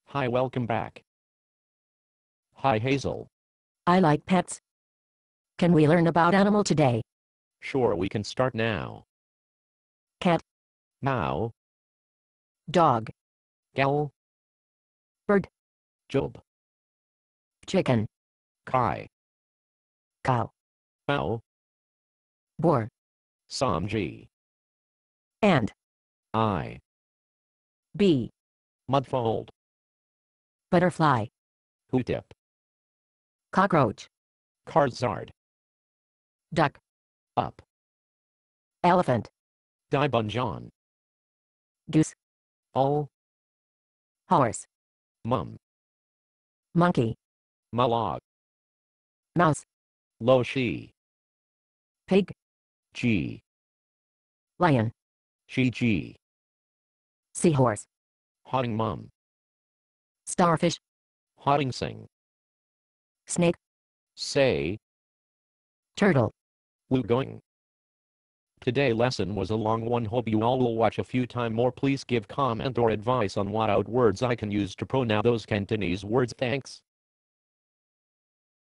Hi, welcome back. Hi, Hazel. I like pets. Can we learn about animal today? Sure, we can start now. Cat, Meow, dog, gal, bird, job, chicken, kai, cow, mow, boar, samji, ant, I, bee, mudfold, butterfly, hootip, cockroach, karzard, duck, up, elephant, dibunjan, goose, all, horse, mum, monkey, malog, mouse, loshi, pig, g, lion, shi, seahorse, hotting mum, starfish, hotting sing, snake, say, turtle. going. Today lesson was a long one. Hope you all will watch a few time more. Please give comment or advice on what out words I can use to pronounce those Cantonese words. Thanks.